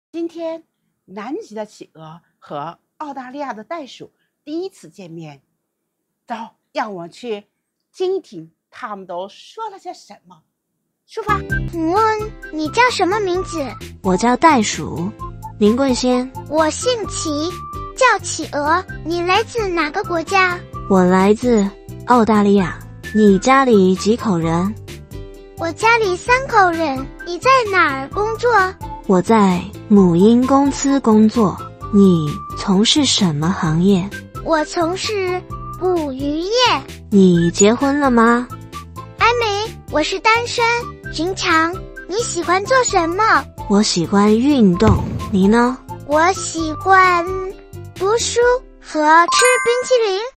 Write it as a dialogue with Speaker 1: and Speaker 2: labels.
Speaker 1: 今天，南极的企鹅和澳大利亚的袋鼠第一次见面。走，让我去听一听他们都说了些什么。出发。
Speaker 2: 请问你叫什么名字？
Speaker 3: 我叫袋鼠。林贵仙。
Speaker 2: 我姓齐，叫企鹅。你来自哪个国家？
Speaker 3: 我来自澳大利亚。你家里几口人？
Speaker 2: 我家里3口人。你在哪儿工作？
Speaker 3: 我在母婴公司工作。你从事什么行业？
Speaker 2: 我从事捕鱼业。
Speaker 3: 你结婚了吗？
Speaker 2: 还没，我是单身。平常你喜欢做什么？
Speaker 3: 我喜欢运动。你呢？
Speaker 2: 我喜欢读书和吃冰淇淋。